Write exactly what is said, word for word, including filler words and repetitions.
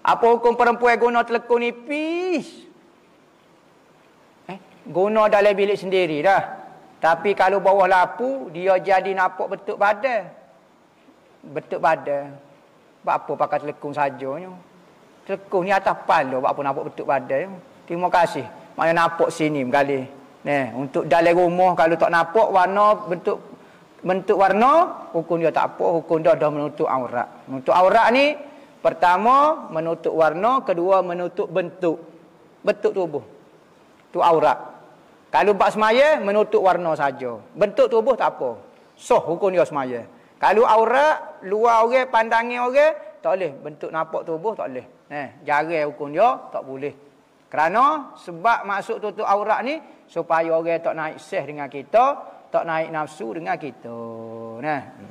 Apa hukum perempuan guna telekung nipis? Eh, guna dalam bilik sendiri dah. Tapi kalau bawah lapu, dia jadi nampak bentuk badan. Bentuk badan. Buat apa pakai telekung sajanya? Telekung ni atas kepala, buat apa nampak bentuk badan? Terima kasih. Mana nampak sini sekali. Nah, untuk dalam rumah kalau tak nampak warna bentuk bentuk warna, hukum dia tak apa, hukum dia dah menutup aurat. Menutup aurat ni pertama menutup warna, kedua menutup bentuk. Bentuk tubuh. Tu aurat. Kalau bab semaya menutup warna saja. Bentuk tubuh tak apa. Sah hukum dia semaya. Kalau aurat luar orang pandangan orang tak boleh, bentuk nampak tubuh tak boleh. Nah, jarang hukum dia tak boleh. Kerana sebab maksud tutup aurat ni supaya orang tak naik seh dengan kita, tak naik nafsu dengan kita. Nah.